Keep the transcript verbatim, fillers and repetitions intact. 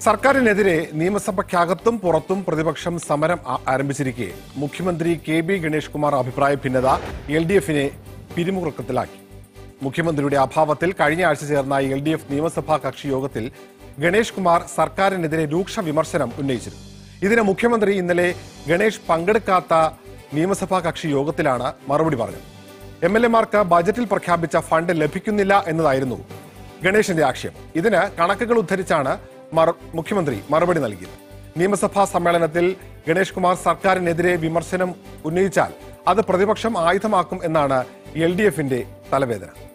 സർക്കാരിനെതിരെ നിയമസഭയ്ക്കകത്തും പുറത്തും പ്രതിപക്ഷം സമരം ആരംഭിച്ചിരിക്കെ മുഖ്യമന്ത്രി കെ ബി ഗണേഷ് കുമാർ അഭിപ്രായ ഭിന്നത എൽ ഡി എഫിനെ പിരിമുറുക്കത്തിലാക്കി. മുഖ്യമന്ത്രിയുടെ അഭാവത്തിൽ കഴിഞ്ഞ ആഴ്ച ചേർന്ന എൽ ഡി എഫ് നിയമസഭാ കക്ഷി യോഗത്തിൽ ഗണേഷ് കുമാർ സർക്കാരിനെതിരെ രൂക്ഷ വിമർശനം ഉന്നയിച്ചിരുന്നു. ഇതിന് മുഖ്യമന്ത്രി ഇന്നലെ ഗണേഷ് പങ്കെടുക്കാത്ത നിയമസഭാ കക്ഷി യോഗത്തിലാണ് മറുപടി പറഞ്ഞത്. എം എൽ എമാർക്ക് ബജറ്റിൽ പ്രഖ്യാപിച്ച ഫണ്ട് ലഭിക്കുന്നില്ല എന്നതായിരുന്നു ഗണേഷിന്റെ ആക്ഷേപം. ഇതിന് കണക്കുകൾ ഉദ്ധരിച്ചാണ് മുഖ്യമന്ത്രി മറുപടി നൽകിയത്. നിയമസഭാ സമ്മേളനത്തിൽ ഗണേഷ് കുമാർ സർക്കാരിനെതിരെ വിമർശനം ഉന്നയിച്ചാൽ അത് പ്രതിപക്ഷം ആയുധമാക്കും എന്നാണ് എൽ ഡി എഫിന്റെ തലവേദന.